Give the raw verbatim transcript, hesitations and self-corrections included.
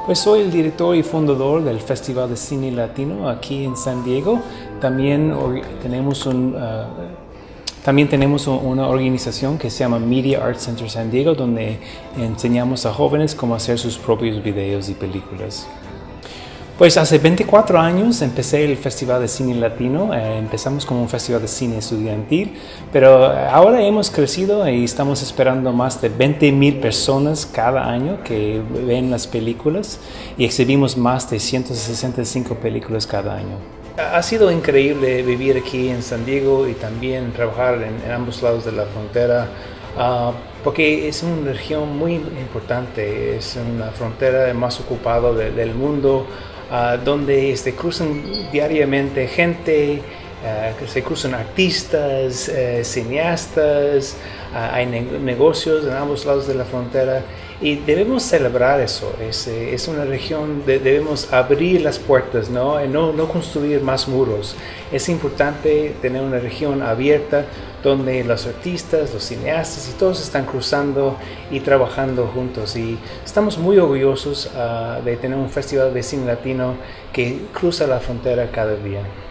Pues soy el director y fundador del Festival de Cine Latino aquí en San Diego. También tenemos, un, uh, también tenemos una organización que se llama Media Arts Center San Diego, donde enseñamos a jóvenes cómo hacer sus propios videos y películas. Pues hace veinticuatro años empecé el Festival de Cine Latino. Eh, empezamos como un festival de cine estudiantil, pero ahora hemos crecido y estamos esperando más de veinte mil personas cada año que ven las películas y exhibimos más de ciento sesenta y cinco películas cada año. Ha sido increíble vivir aquí en San Diego y también trabajar en, en ambos lados de la frontera. Uh, porque es una región muy importante, es una frontera más ocupada de, del mundo, uh, donde se cruzan diariamente gente, uh, se cruzan artistas, uh, cineastas, uh, hay ne negocios en ambos lados de la frontera y debemos celebrar eso. Es, es una región, de, debemos abrir las puertas, ¿no? Y no, no construir más muros. Es importante tener una región abierta donde los artistas, los cineastas y todos están cruzando y trabajando juntos. Y estamos muy orgullosos uh, de tener un festival de cine latino que cruza la frontera cada día.